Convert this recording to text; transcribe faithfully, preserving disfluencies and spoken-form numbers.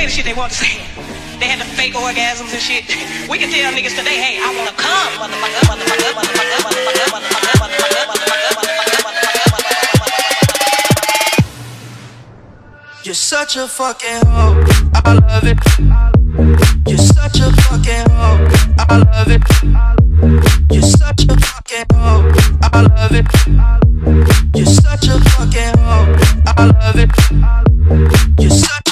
the shit they want to say. They had the fake orgasms and shit. We can tell niggas today, hey, I wanna come, motherfucker, motherfucker, motherfucker, motherfucker, motherfucker, motherfucker, motherfucker, motherfucker, motherfucker. You're such a fucking hoe, I love it. You're such a fucking hoe, I love it. You're such a fucking hoe, I love it. You're such a fucking hoe, I love it. You're such